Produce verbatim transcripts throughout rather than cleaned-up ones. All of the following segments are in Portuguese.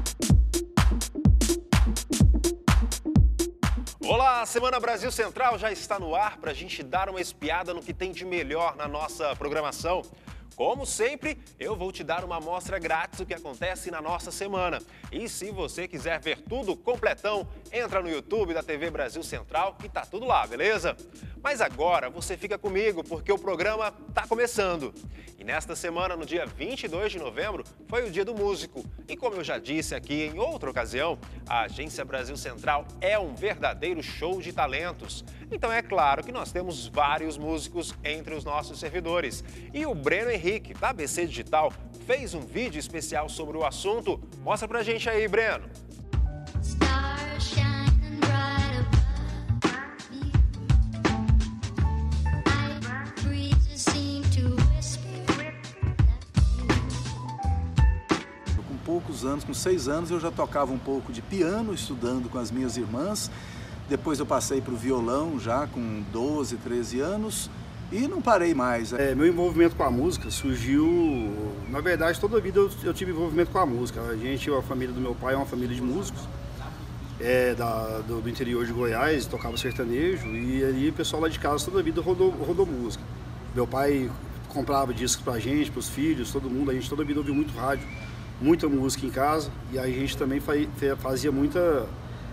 Olá, a Semana Brasil Central já está no ar para a gente dar uma espiada no que tem de melhor na nossa programação. Como sempre, eu vou te dar uma amostra grátis do que acontece na nossa semana. E se você quiser ver tudo completão, entra no YouTube da T V Brasil Central que tá tudo lá, beleza? Mas agora você fica comigo porque o programa tá começando. E nesta semana, no dia vinte e dois de novembro, foi o Dia do Músico. E como eu já disse aqui em outra ocasião, a Agência Brasil Central é um verdadeiro show de talentos. Então é claro que nós temos vários músicos entre os nossos servidores. E o Breno Henrique, da A B C Digital, fez um vídeo especial sobre o assunto. Mostra pra gente aí, Breno. Poucos anos, com seis anos eu já tocava um pouco de piano, estudando com as minhas irmãs. Depois eu passei para o violão já com doze, treze anos e não parei mais. É, meu envolvimento com a música surgiu, na verdade toda a vida eu, eu tive envolvimento com a música. A gente, a família do meu pai é uma família de músicos, é, da, do, do interior de Goiás, tocava sertanejo e ali o pessoal lá de casa toda a vida rodou, rodou música. Meu pai comprava discos pra gente, pros filhos, todo mundo, a gente toda a vida ouviu muito rádio. Muita música em casa e aí a gente também fazia muita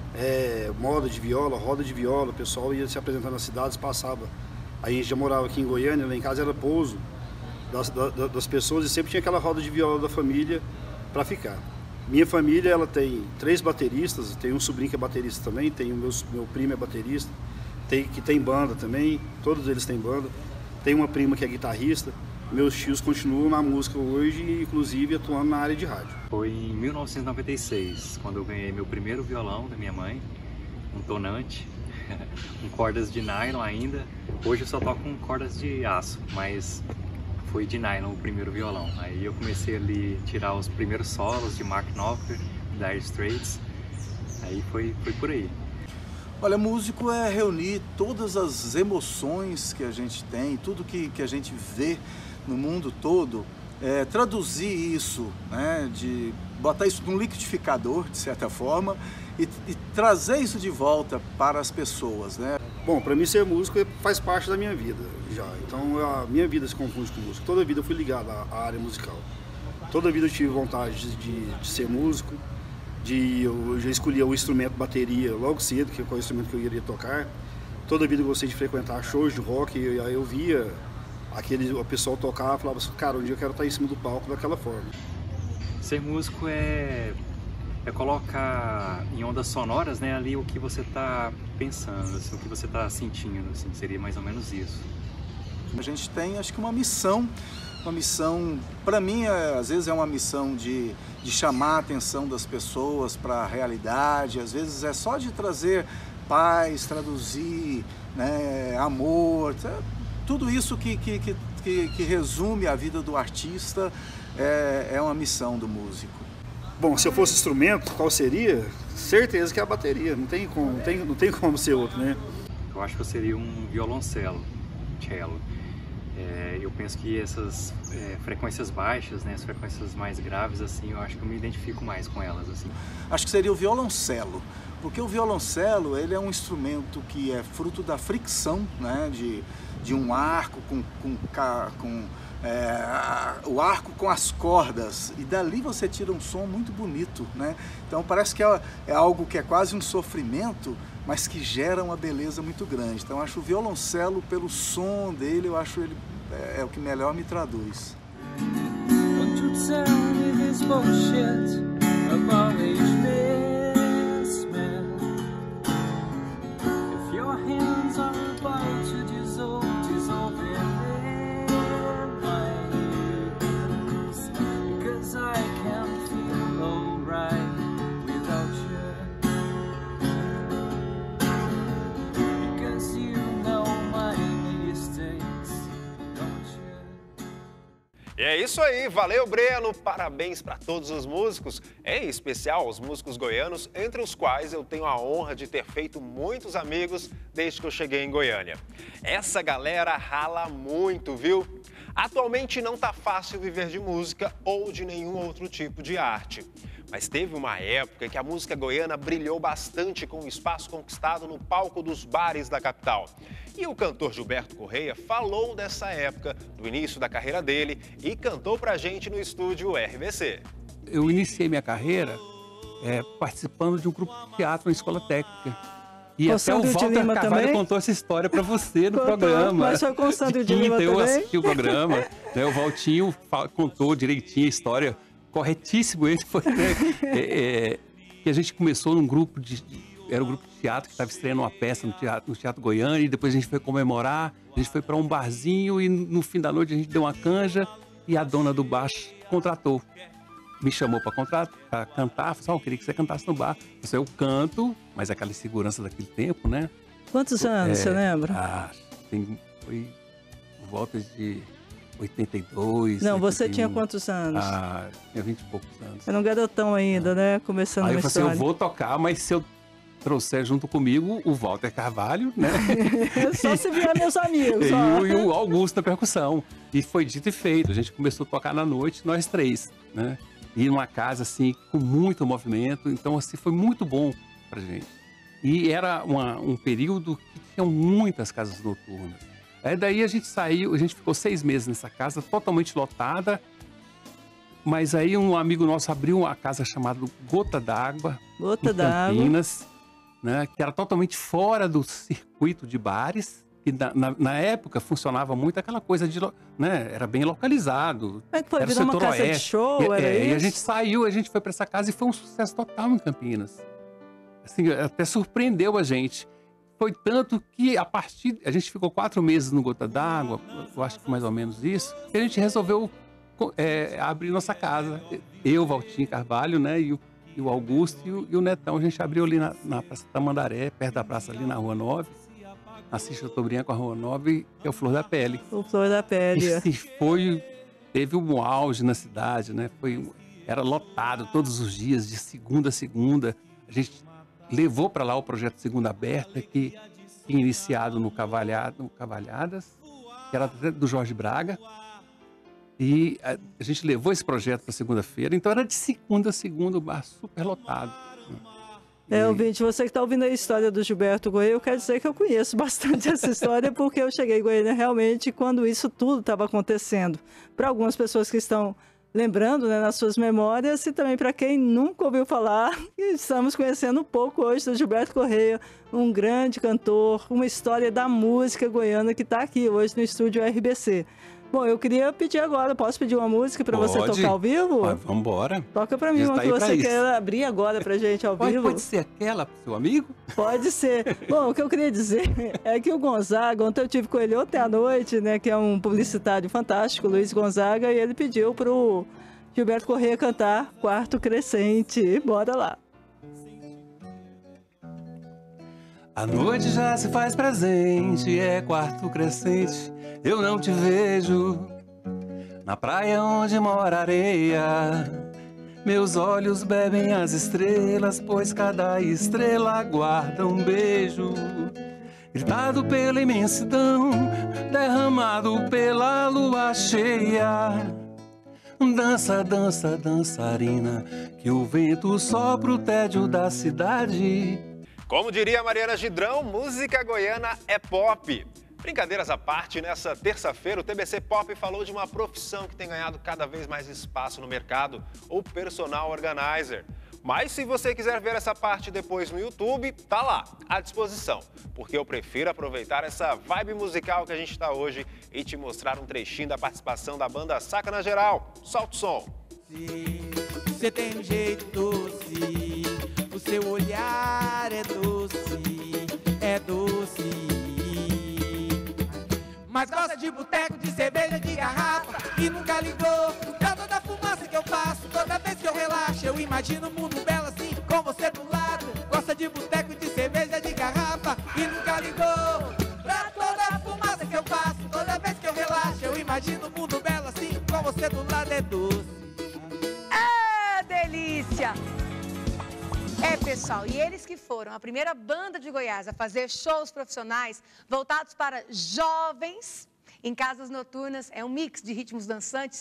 é, moda de viola, roda de viola, o pessoal ia se apresentar nas cidades, passava. A gente já morava aqui em Goiânia, lá em casa era pouso das, das, das pessoas e sempre tinha aquela roda de viola da família para ficar. Minha família, ela tem três bateristas, tem um sobrinho que é baterista também, tem o meu, meu primo é baterista, tem, que tem banda também, todos eles têm banda, tem uma prima que é guitarrista. Meus tios continuam na música hoje, inclusive atuando na área de rádio. Foi em mil novecentos e noventa e seis, quando eu ganhei meu primeiro violão da minha mãe, um tonante, com cordas de nylon ainda. Hoje eu só toco com cordas de aço, mas foi de nylon o primeiro violão. Aí eu comecei ali a tirar os primeiros solos de Mark Knopfler, Dire Straits, aí foi, foi por aí. Olha, músico é reunir todas as emoções que a gente tem, tudo que, que a gente vê no mundo todo, é, traduzir isso, né, de botar isso num liquidificador, de certa forma, e, e trazer isso de volta para as pessoas, né? Bom, para mim ser músico faz parte da minha vida já, então a minha vida se confunde com música. Toda a vida eu fui ligado à área musical, toda a vida eu tive vontade de, de, de ser músico, de, eu já escolhia o instrumento bateria logo cedo, que é o instrumento que eu iria tocar. Toda a vida eu gostei de frequentar shows de rock, e aí eu via aquele, o pessoal tocar e falava assim, cara, um dia eu quero estar em cima do palco daquela forma. Ser músico é, é colocar em ondas sonoras, né, ali o que você está pensando, assim, o que você está sentindo, assim, seria mais ou menos isso. A gente tem, acho que uma missão, uma missão, para mim, é, às vezes é uma missão de, de chamar a atenção das pessoas para a realidade, às vezes é só de trazer paz, traduzir, né, amor, tudo isso que, que, que, que resume a vida do artista é, é uma missão do músico. Bom, se eu fosse instrumento, qual seria? Certeza que é a bateria, não tem como, não tem, não tem como ser outro, né? Eu acho que eu seria um violoncelo, cello. É, eu penso que essas é, frequências baixas, né, as frequências mais graves, assim, eu acho que eu me identifico mais com elas, assim. Acho que seria o violoncelo, porque o violoncelo, ele é um instrumento que é fruto da fricção, né, de, de um arco com, com, com é, o arco com as cordas, e dali você tira um som muito bonito, né? Então parece que é, é algo que é quase um sofrimento, mas que gera uma beleza muito grande. Então acho o violoncelo, pelo som dele, eu acho ele é, é o que melhor me traduz. E é isso aí, valeu Breno, parabéns para todos os músicos, em especial os músicos goianos, entre os quais eu tenho a honra de ter feito muitos amigos desde que eu cheguei em Goiânia. Essa galera rala muito, viu? Atualmente não tá fácil viver de música ou de nenhum outro tipo de arte. Mas teve uma época que a música goiana brilhou bastante com o espaço conquistado no palco dos bares da capital. E o cantor Gilberto Correia falou dessa época, do início da carreira dele, e cantou pra gente no estúdio R B C. Eu iniciei minha carreira é, participando de um grupo de teatro na escola técnica. E com até o Walter Carvalho também? Contou essa história para você no contou, programa. Mas foi com o Sandro de Lima também? Eu assisti o programa, né, o Valtinho contou direitinho a história, corretíssimo ele foi, né, é, é, que a gente começou num grupo de, de era um grupo de teatro que estava estreando uma peça no teatro, no teatro Goiânia, e depois a gente foi comemorar, a gente foi para um barzinho e no fim da noite a gente deu uma canja e a dona do bar contratou. Me chamou para cantar, falou, oh, eu queria que você cantasse no bar. Eu falei, eu canto, mas aquela insegurança daquele tempo, né? Quantos anos, é, você lembra? Ah, tem, foi por volta de oitenta e dois. Não, oitenta e um. Você tinha quantos anos? Ah, tinha vinte e poucos anos. Era um garotão ainda, ah. né? Começando Aí a eu história. falei assim, eu vou tocar, mas se eu trouxer junto comigo o Walter Carvalho, né? Só se vier meus amigos. E, o, e o Augusto na percussão. E foi dito e feito. A gente começou a tocar na noite, nós três, né? E numa casa, assim, com muito movimento. Então, assim, foi muito bom pra gente. E era uma, um período que tinham muitas casas noturnas. Aí daí a gente saiu, a gente ficou seis meses nessa casa, totalmente lotada. Mas aí um amigo nosso abriu uma casa chamada Gota d'Água, Gota em d'Água, Campinas, né? Que era totalmente fora do circuito de bares. E na, na, na época funcionava muito aquela coisa de, né, era bem localizado. É que foi, era virou uma casa oeste. de show, e, era é, isso? E a gente saiu, a gente foi para essa casa e foi um sucesso total em Campinas. Assim, até surpreendeu a gente. Foi tanto que a partir, a gente ficou quatro meses no Gota d'Água, eu acho que mais ou menos isso, e a gente resolveu é, abrir nossa casa. Eu, Valtinho Carvalho, né, e o, e o Augusto e o, e o Netão, a gente abriu ali na, na Praça Tamandaré, perto da praça ali na Rua nove. Assis Chateaubriand com a Rua nove, que é o Flor da Pele. O Flor da Pele. E foi, teve um auge na cidade, né? Foi, era lotado todos os dias, de segunda a segunda. A gente levou para lá o projeto Segunda Aberta, que tinha iniciado no, Cavalhada, no Cavalhadas, que era do Jorge Braga. E a, a gente levou esse projeto para segunda-feira, então era de segunda a segunda, o bar super lotado. É, ouvinte, você que está ouvindo a história do Gilberto Correia, eu quero dizer que eu conheço bastante essa história, porque eu cheguei em Goiânia realmente quando isso tudo estava acontecendo. Para algumas pessoas que estão lembrando, né, nas suas memórias, e também para quem nunca ouviu falar, estamos conhecendo um pouco hoje do Gilberto Correia, um grande cantor, uma história da música goiana que está aqui hoje no estúdio R B C. Bom, eu queria pedir agora, posso pedir uma música para você tocar ao vivo? Pode, vamos embora. Toca para mim uma que você quer abrir agora para gente ao pode, vivo. Pode ser aquela, seu amigo? Pode ser. Bom, o que eu queria dizer é que o Gonzaga, ontem eu tive com ele ontem à noite, né, que é um publicitário fantástico, Luiz Gonzaga, e ele pediu para o Gilberto Correia cantar Quarto Crescente. Bora lá. A noite já se faz presente, é quarto crescente, eu não te vejo. Na praia onde mora areia, meus olhos bebem as estrelas, pois cada estrela guarda um beijo. Gritado pela imensidão, derramado pela lua cheia. Dança, dança, dançarina, que o vento sopra o tédio da cidade. Como diria Mariana Gidrão, música goiana é pop. Brincadeiras à parte, nessa terça-feira o T B C Pop falou de uma profissão que tem ganhado cada vez mais espaço no mercado, o personal organizer. Mas se você quiser ver essa parte depois no YouTube, tá lá, à disposição. Porque eu prefiro aproveitar essa vibe musical que a gente está hoje e te mostrar um trechinho da participação da banda Saca na Geral. Solta o som. Você tem um jeito doce, o seu olhar é doce, é doce. Mas gosta de boteco, de cerveja, de garrafa e nunca ligou por causa da fumaça que eu faço. Toda vez que eu relaxo, eu imagino um mundo belo assim, com você do lado. Gosta de boteco, de cerveja, de garrafa e nunca ligou pra toda a fumaça que eu faço. Toda vez que eu relaxo, eu imagino um mundo belo assim, com você do lado é doce. É delícia! É, pessoal, e eles que foram a primeira banda de Goiás a fazer shows profissionais voltados para jovens em casas noturnas, é um mix de ritmos dançantes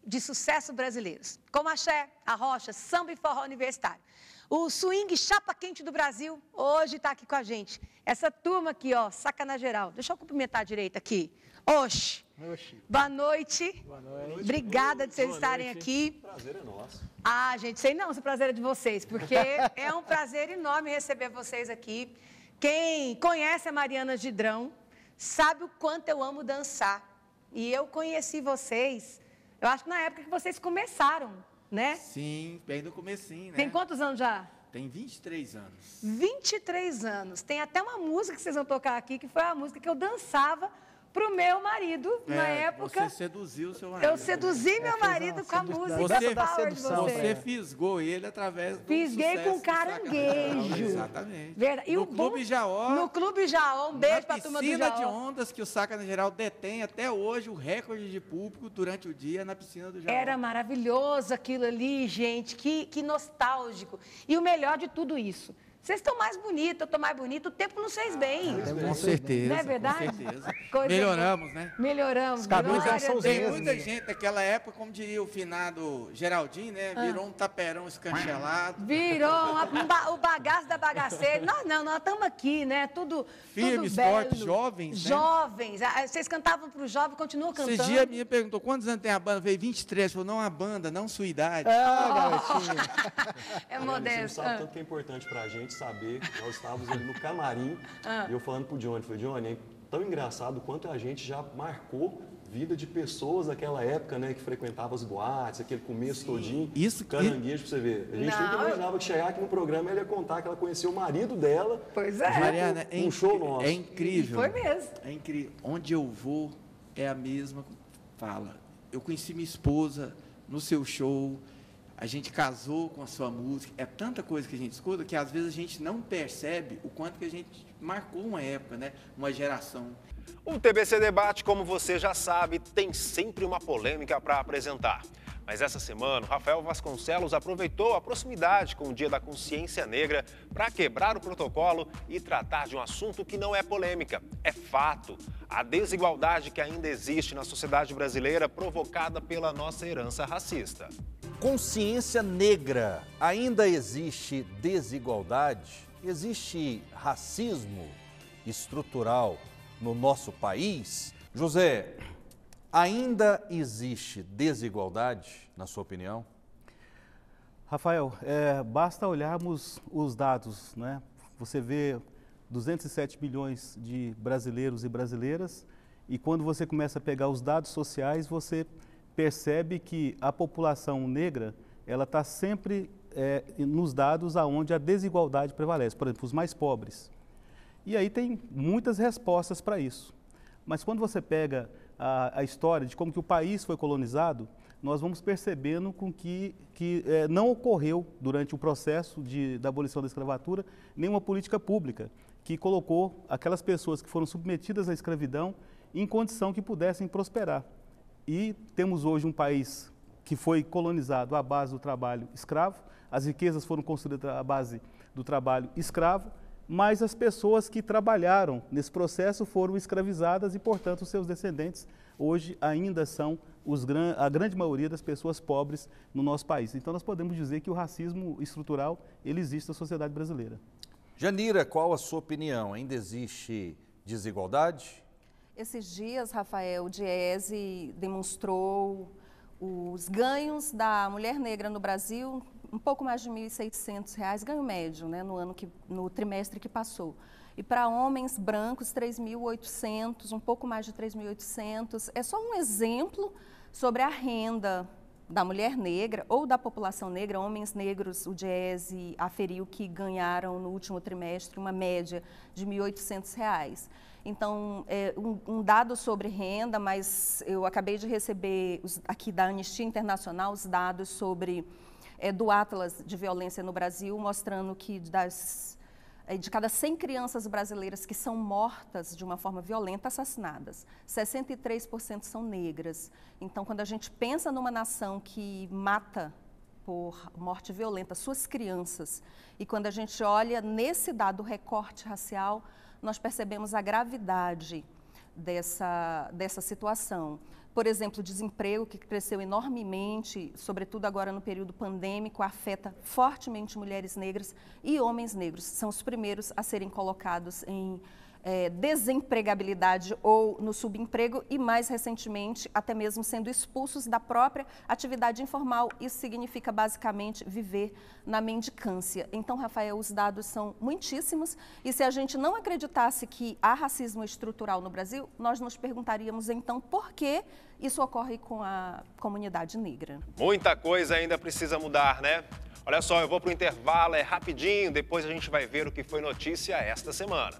de sucesso brasileiros, como axé, arrocha, samba e forró universitário. O swing chapa quente do Brasil hoje está aqui com a gente. Essa turma aqui, ó, saca na geral. Deixa eu cumprimentar a direita aqui. Oxi. Oxi. Boa noite. Boa noite. Obrigada de vocês Boa estarem noite. aqui. Prazer é nosso. Ah, gente, sei não se o prazer é de vocês, porque é um prazer enorme receber vocês aqui. Quem conhece a Mariana Gidrão sabe o quanto eu amo dançar. E eu conheci vocês, eu acho que na época que vocês começaram, né? Sim, bem no comecinho, né? Tem quantos anos já? Tem vinte e três anos. vinte e três anos. Tem até uma música que vocês vão tocar aqui, que foi a música que eu dançava pro meu marido, É, na época. Você seduziu seu marido. Eu seduzi meu marido com a música Você, Power de você vocês. fisgou ele através do Fisguei sucesso com do caranguejo. Sacanagem. Exatamente. Verdade. E no o bom- Clube Jaó. No Clube Jaó, um beijo pra turma do piscina Jaó. de ondas que o Saca na Geral detém até hoje o recorde de público durante o dia na piscina do Jaó. Era maravilhoso aquilo ali, gente, que, que nostálgico. E o melhor de tudo isso, vocês estão mais bonitos, eu estou mais bonita, o tempo nos fez bem. Com certeza. Não é verdade? Com certeza. Coisa Melhoramos, boa. né? Melhoramos. Tem glória muita, a Deus. tem muita gente naquela época, como diria o finado Geraldinho, né? Ah. Virou um taperão escanchelado. Virou uma- um ba- o bagaço da bagaceira. Nós não, nós estamos aqui, né? Tudo, Firmes, tudo belo. fortes, jovens, né? Jovens. Ah, vocês cantavam para o jovem, continuam cantando. Esse dia a minha perguntou, quantos anos tem a banda? Eu falei, vinte e três. Falou, não a banda, não sua idade. Ah, Você É não modesto. sabe Ah. tanto que é importante pra gente saber. Nós estávamos ali no camarim Ah. e eu falando pro Johnny, falei, Johnny, é tão engraçado quanto a gente já marcou vida de pessoas daquela época, né, que frequentava as boates, aquele começo todinho, isso caranguejo pra você ver. A gente Não, nunca imaginava que chegar aqui no programa ela ia contar que ela conheceu o marido dela. Pois é. Mariana, é, um inc- show nosso. é incrível. Foi mesmo. É incrível. Onde eu vou é a mesma fala. Eu conheci minha esposa no seu show, a gente casou com a sua música. É tanta coisa que a gente escuta que às vezes a gente não percebe o quanto que a gente marcou uma época, né? Uma geração. O T B C Debate, como você já sabe, tem sempre uma polêmica para apresentar. Mas essa semana, o Rafael Vasconcelos aproveitou a proximidade com o Dia da Consciência Negra para quebrar o protocolo e tratar de um assunto que não é polêmica, é fato. A desigualdade que ainda existe na sociedade brasileira provocada pela nossa herança racista. Consciência negra. Ainda existe desigualdade? Existe racismo estrutural no nosso país? José, ainda existe desigualdade, na sua opinião? Rafael, é, basta olharmos os dados, né? Você vê duzentos e sete milhões de brasileiros e brasileiras e quando você começa a pegar os dados sociais, você percebe que a população negra, ela está sempre é, nos dados aonde a desigualdade prevalece, por exemplo, os mais pobres. E aí tem muitas respostas para isso. Mas quando você pega a, a história de como que o país foi colonizado, nós vamos percebendo com que, que é, não ocorreu durante o processo de, da abolição da escravatura nenhuma política pública que colocou aquelas pessoas que foram submetidas à escravidão em condição que pudessem prosperar. E temos hoje um país que foi colonizado à base do trabalho escravo, as riquezas foram construídas à base do trabalho escravo, mas as pessoas que trabalharam nesse processo foram escravizadas e, portanto, os seus descendentes hoje ainda são os, a grande maioria das pessoas pobres no nosso país. Então, nós podemos dizer que o racismo estrutural, ele existe na sociedade brasileira. Janira, qual a sua opinião? Ainda existe desigualdade? Esses dias, Rafael, o Diese demonstrou os ganhos da mulher negra no Brasil, um pouco mais de mil e seiscentos reais, ganho médio, né, no, ano que, no trimestre que passou. E para homens brancos, três mil e oitocentos, um pouco mais de três mil e oitocentos. É só um exemplo sobre a renda da mulher negra ou da população negra. Homens negros, o Diese aferiu que ganharam no último trimestre uma média de mil e oitocentos reais. Então, é um, um dado sobre renda, mas eu acabei de receber os, aqui da Anistia Internacional os dados sobre, é, do Atlas de Violência no Brasil, mostrando que das, é, de cada cem crianças brasileiras que são mortas de uma forma violenta, assassinadas, sessenta e três por cento são negras. Então, quando a gente pensa numa nação que mata por morte violenta suas crianças, e quando a gente olha nesse dado recorte racial, nós percebemos a gravidade dessa, dessa situação. Por exemplo, o desemprego, que cresceu enormemente, sobretudo agora no período pandêmico, afeta fortemente mulheres negras e homens negros. São os primeiros a serem colocados em é, desempregabilidade ou no subemprego e, mais recentemente, até mesmo sendo expulsos da própria atividade informal. Isso significa, basicamente, viver na mendicância. Então, Rafael, os dados são muitíssimos e se a gente não acreditasse que há racismo estrutural no Brasil, nós nos perguntaríamos, então, por que isso ocorre com a comunidade negra. Muita coisa ainda precisa mudar, né? Olha só, eu vou para o intervalo, é rapidinho, depois a gente vai ver o que foi notícia esta semana.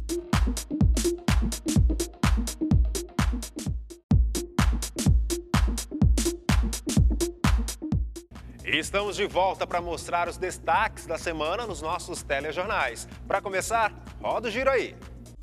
E estamos de volta para mostrar os destaques da semana nos nossos telejornais. Para começar, roda o giro aí.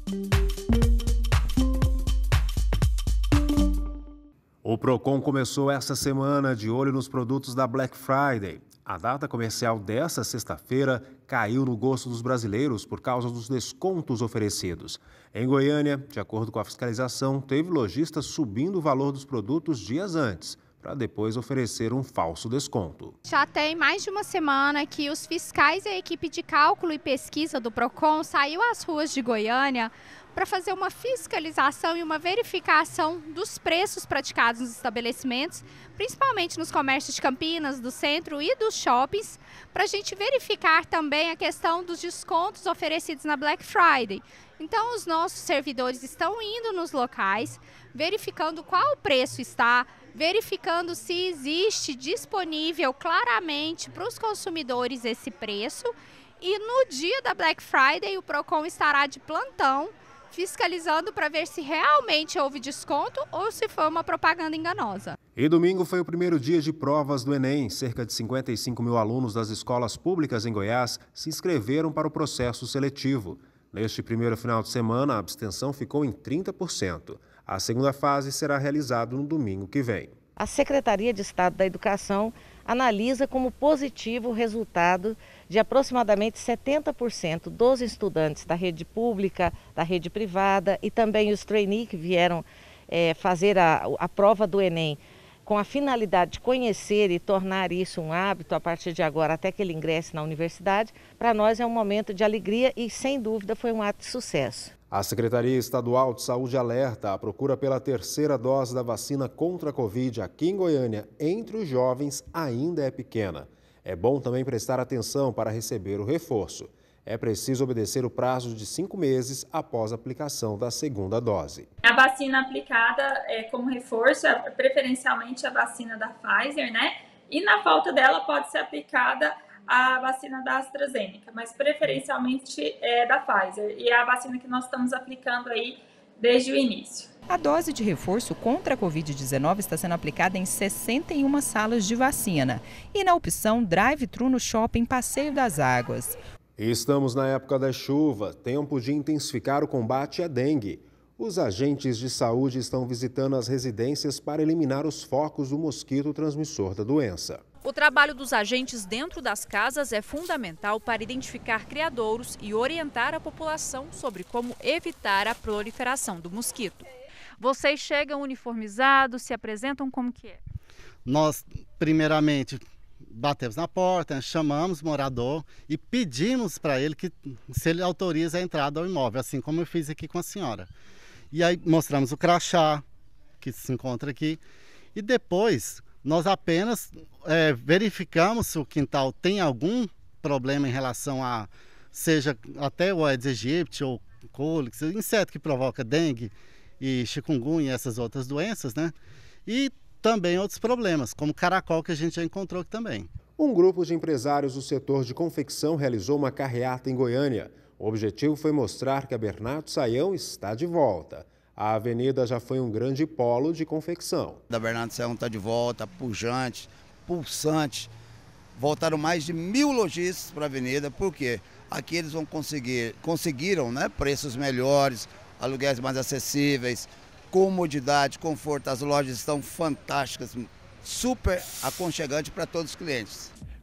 O Procon começou essa semana de olho nos produtos da Black Friday. A data comercial dessa sexta-feira caiu no gosto dos brasileiros por causa dos descontos oferecidos. Em Goiânia, de acordo com a fiscalização, teve lojistas subindo o valor dos produtos dias antes, para depois oferecer um falso desconto. Já tem mais de uma semana que os fiscais e a equipe de cálculo e pesquisa do Procon saiu às ruas de Goiânia para fazer uma fiscalização e uma verificação dos preços praticados nos estabelecimentos, principalmente nos comércios de Campinas, do centro e dos shoppings, para a gente verificar também a questão dos descontos oferecidos na Black Friday. Então, os nossos servidores estão indo nos locais, verificando qual o preço está, verificando se existe disponível claramente para os consumidores esse preço. E no dia da Black Friday, o Procon estará de plantão, fiscalizando para ver se realmente houve desconto ou se foi uma propaganda enganosa. E domingo foi o primeiro dia de provas do Enem. Cerca de cinquenta e cinco mil alunos das escolas públicas em Goiás se inscreveram para o processo seletivo. Neste primeiro final de semana, a abstenção ficou em trinta por cento. A segunda fase será realizada no domingo que vem. A Secretaria de Estado da Educação analisa como positivo o resultado de aproximadamente setenta por cento dos estudantes da rede pública, da rede privada e também os trainees que vieram é, fazer a, a prova do Enem com a finalidade de conhecer e tornar isso um hábito a partir de agora até que ele ingresse na universidade. Para nós é um momento de alegria e, sem dúvida, foi um ato de sucesso. A Secretaria Estadual de Saúde alerta: a procura pela terceira dose da vacina contra a Covid aqui em Goiânia entre os jovens ainda é pequena. É bom também prestar atenção para receber o reforço. É preciso obedecer o prazo de cinco meses após a aplicação da segunda dose. A vacina aplicada é, como reforço é preferencialmente a vacina da Pfizer, né? E na falta dela pode ser aplicada a vacina da AstraZeneca, mas preferencialmente é da Pfizer. E é a vacina que nós estamos aplicando aí desde o início. A dose de reforço contra a covid dezenove está sendo aplicada em sessenta e uma salas de vacina e na opção drive-thru no shopping Passeio das Águas. Estamos na época da chuva, tempo de intensificar o combate à dengue. Os agentes de saúde estão visitando as residências para eliminar os focos do mosquito transmissor da doença. O trabalho dos agentes dentro das casas é fundamental para identificar criadouros e orientar a população sobre como evitar a proliferação do mosquito. Vocês chegam uniformizados, se apresentam como que é? Nós, primeiramente, batemos na porta, chamamos o morador e pedimos para ele que se ele autoriza a entrada ao imóvel, assim como eu fiz aqui com a senhora. E aí mostramos o crachá que se encontra aqui e depois nós apenas é, verificamos se o quintal tem algum problema em relação a, seja até o Aedes aegypti ou cólix, inseto que provoca dengue e chikungunya e essas outras doenças, né? E também outros problemas, como caracol, que a gente já encontrou aqui também. Um grupo de empresários do setor de confecção realizou uma carreata em Goiânia. O objetivo foi mostrar que a Bernardo Sayão está de volta. A avenida já foi um grande polo de confecção. A Bernardo Sayão está de volta, pujante, pulsante. Voltaram mais de mil lojistas para a avenida, porque aqui eles vão conseguir, conseguiram né, preços melhores, aluguéis mais acessíveis, comodidade, conforto. As lojas estão fantásticas, super aconchegante para todos os clientes.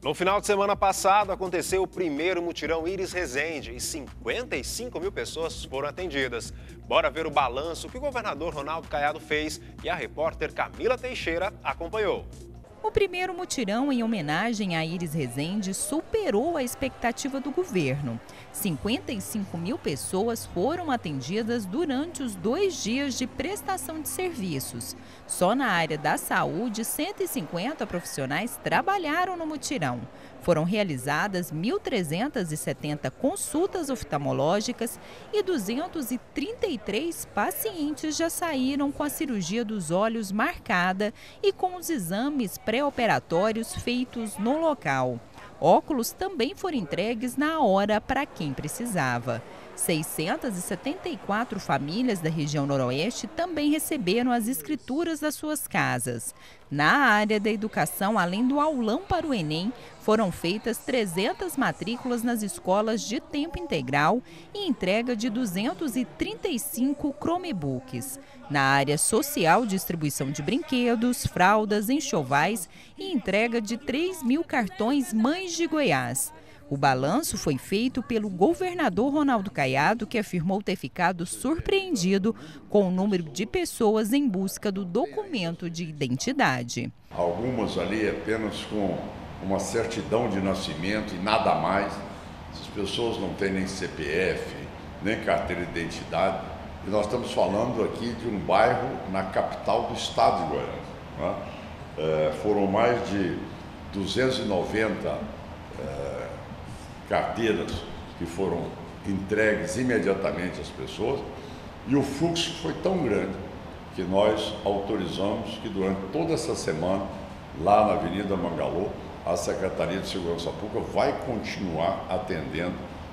No final de semana passado, aconteceu o primeiro mutirão Iris Rezende e cinquenta e cinco mil pessoas foram atendidas. Bora ver o balanço que o governador Ronaldo Caiado fez e a repórter Camila Teixeira acompanhou. O primeiro mutirão em homenagem a Iris Rezende superou a expectativa do governo. cinquenta e cinco mil pessoas foram atendidas durante os dois dias de prestação de serviços. Só na área da saúde, cento e cinquenta profissionais trabalharam no mutirão. Foram realizadas mil trezentas e setenta consultas oftalmológicas e duzentos e trinta e três pacientes já saíram com a cirurgia dos olhos marcada e com os exames pré-operatórios feitos no local. Óculos também foram entregues na hora para quem precisava. seiscentas e setenta e quatro famílias da região noroeste também receberam as escrituras das suas casas. Na área da educação, além do aulão para o Enem, foram feitas trezentas matrículas nas escolas de tempo integral e entrega de duzentos e trinta e cinco Chromebooks. Na área social, distribuição de brinquedos, fraldas, enxovais e entrega de três mil cartões Mães de Goiás. O balanço foi feito pelo governador Ronaldo Caiado, que afirmou ter ficado surpreendido com o número de pessoas em busca do documento de identidade. Algumas ali apenas com uma certidão de nascimento e nada mais. As pessoas não têm nem C P F, nem carteira de identidade. E nós estamos falando aqui de um bairro na capital do estado de Goiás, né? É, foram mais de duzentas e noventa é, carteiras que foram entregues imediatamente às pessoas, e o fluxo foi tão grande que nós autorizamos que durante toda essa semana, lá na Avenida Mangalô, a Secretaria de Segurança Pública vai continuar atendendo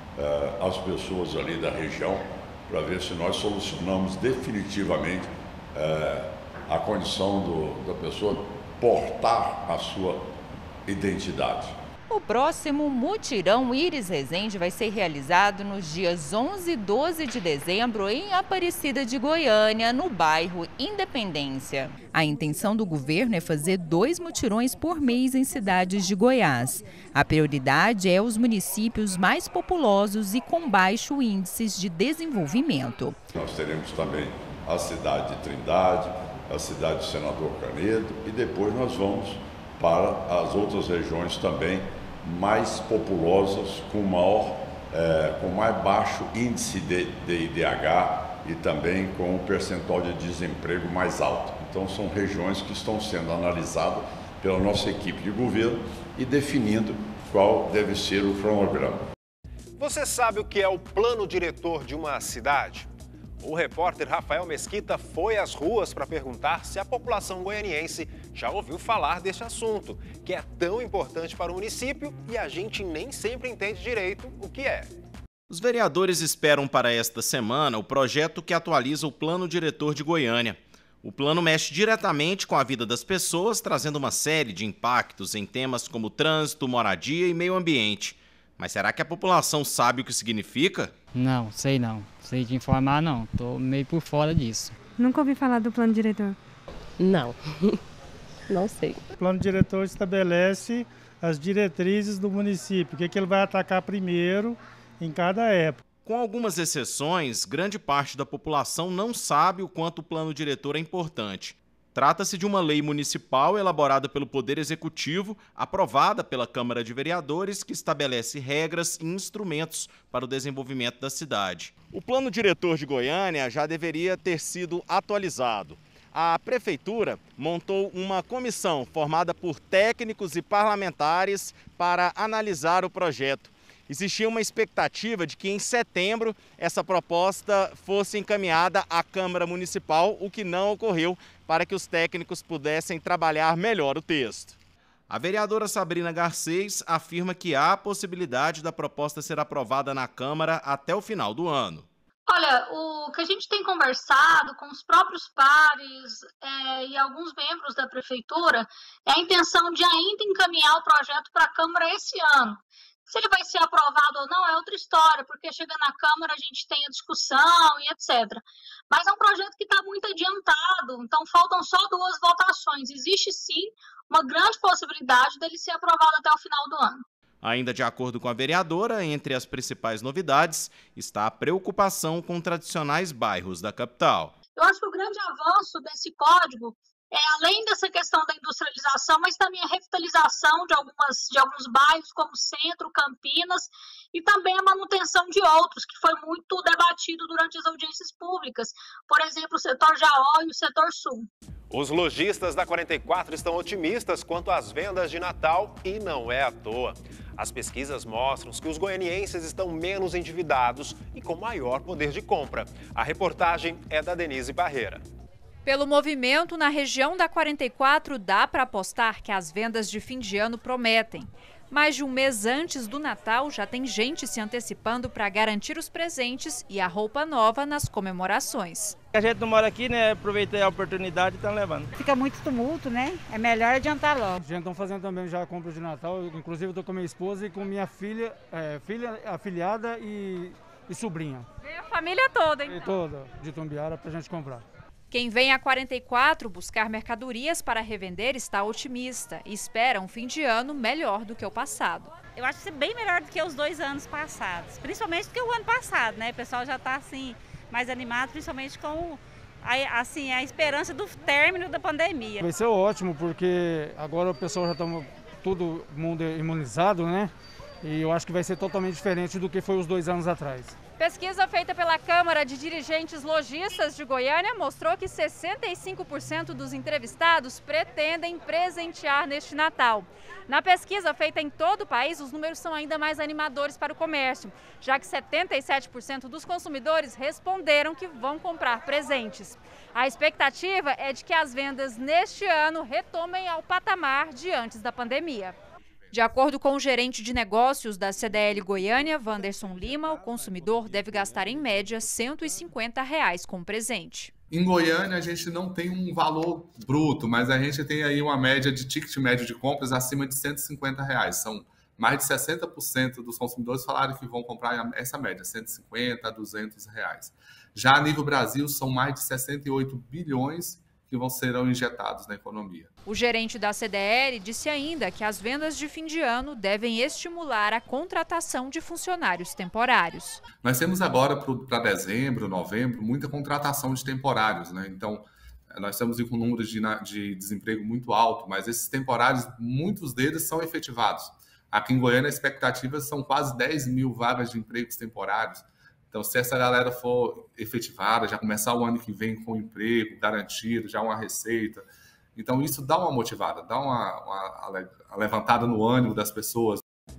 uh, as pessoas ali da região para ver se nós solucionamos definitivamente uh, a condição do, da pessoa portar a sua identidade. O próximo mutirão Iris Rezende vai ser realizado nos dias onze e doze de dezembro em Aparecida de Goiânia, no bairro Independência. A intenção do governo é fazer dois mutirões por mês em cidades de Goiás. A prioridade é os municípios mais populosos e com baixo índice de desenvolvimento. Nós teremos também a cidade de Trindade, a cidade do Senador Canedo, e depois nós vamos para as outras regiões também mais populosas, com maior, é, com mais baixo índice de, de I D H e também com um percentual de desemprego mais alto. Então são regiões que estão sendo analisadas pela nossa equipe de governo e definindo qual deve ser o cronograma. Você sabe o que é o plano diretor de uma cidade? O repórter Rafael Mesquita foi às ruas para perguntar se a população goianiense já ouviu falar deste assunto, que é tão importante para o município e a gente nem sempre entende direito o que é. Os vereadores esperam para esta semana o projeto que atualiza o Plano Diretor de Goiânia. O plano mexe diretamente com a vida das pessoas, trazendo uma série de impactos em temas como trânsito, moradia e meio ambiente. Mas será que a população sabe o que significa? Não, sei não. Sei de informar não. Tô meio por fora disso. Nunca ouvi falar do plano diretor. Não, não sei. O plano diretor estabelece as diretrizes do município, o que, é que ele vai atacar primeiro em cada época. Com algumas exceções, grande parte da população não sabe o quanto o plano diretor é importante. Trata-se de uma lei municipal elaborada pelo Poder Executivo, aprovada pela Câmara de Vereadores, que estabelece regras e instrumentos para o desenvolvimento da cidade. O Plano Diretor de Goiânia já deveria ter sido atualizado. A Prefeitura montou uma comissão formada por técnicos e parlamentares para analisar o projeto. Existia uma expectativa de que em setembro essa proposta fosse encaminhada à Câmara Municipal, o que não ocorreu, para que os técnicos pudessem trabalhar melhor o texto. A vereadora Sabrina Garcês afirma que há a possibilidade da proposta ser aprovada na Câmara até o final do ano. Olha, o que a gente tem conversado com os próprios pares é, e alguns membros da Prefeitura é a intenção de ainda encaminhar o projeto para a Câmara esse ano. Se ele vai ser aprovado ou não é outra história, porque chega na Câmara a gente tem a discussão e etcétera. Mas é um projeto que está muito adiantado, então faltam só duas votações. Existe sim uma grande possibilidade dele ser aprovado até o final do ano. Ainda de acordo com a vereadora, entre as principais novidades está a preocupação com tradicionais bairros da capital. Eu acho que o grande avanço desse código é, além dessa questão da industrialização, mas também a revitalização de, algumas, de alguns bairros, como Centro, Campinas, e também a manutenção de outros, que foi muito debatido durante as audiências públicas, por exemplo, o setor Jaó e o setor Sul. Os lojistas da quarenta e quatro estão otimistas quanto às vendas de Natal e não é à toa. As pesquisas mostram que os goianienses estão menos endividados e com maior poder de compra. A reportagem é da Denise Barreira. Pelo movimento na região da quarenta e quatro, dá para apostar que as vendas de fim de ano prometem. Mais de um mês antes do Natal, já tem gente se antecipando para garantir os presentes e a roupa nova nas comemorações. A gente não mora aqui, né? Aproveitei a oportunidade e estão levando. Fica muito tumulto, né? É melhor adiantar logo. A gente está fazendo também já a compra de Natal. Inclusive, eu estou com minha esposa e com minha filha, é, filha afilhada e, e sobrinha. Veio a família toda, então. E toda, de Tumbiara, para a gente comprar. Quem vem a quarenta e quatro buscar mercadorias para revender está otimista e espera um fim de ano melhor do que o passado. Eu acho que vai ser bem melhor do que os dois anos passados, principalmente do que o ano passado, né? O pessoal já está assim mais animado, principalmente com a, assim, a esperança do término da pandemia. Vai ser ótimo, porque agora o pessoal já está todo mundo imunizado, né? E eu acho que vai ser totalmente diferente do que foi os dois anos atrás. Pesquisa feita pela Câmara de Dirigentes Lojistas de Goiânia mostrou que sessenta e cinco por cento dos entrevistados pretendem presentear neste Natal. Na pesquisa feita em todo o país, os números são ainda mais animadores para o comércio, já que setenta e sete por cento dos consumidores responderam que vão comprar presentes. A expectativa é de que as vendas neste ano retomem ao patamar de antes da pandemia. De acordo com o gerente de negócios da C D L Goiânia, Wanderson Lima, o consumidor deve gastar em média cento e cinquenta reais com presente. Em Goiânia a gente não tem um valor bruto, mas a gente tem aí uma média de ticket médio de compras acima de cento e cinquenta reais. São mais de sessenta por cento dos consumidores falaram que vão comprar essa média, cento e cinquenta a duzentos reais. Já a nível Brasil são mais de sessenta e oito bilhões que vão serão injetados na economia. O gerente da C D L disse ainda que as vendas de fim de ano devem estimular a contratação de funcionários temporários. Nós temos agora para dezembro, novembro, muita contratação de temporários, né? Então, nós estamos com números de, de desemprego muito alto, mas esses temporários, muitos deles são efetivados. Aqui em Goiânia, a expectativa são quase dez mil vagas de empregos temporários. Então, se essa galera for efetivada, já começar o ano que vem com emprego garantido, já uma receita, então isso dá uma motivada, dá uma, uma, uma levantada no ânimo das pessoas.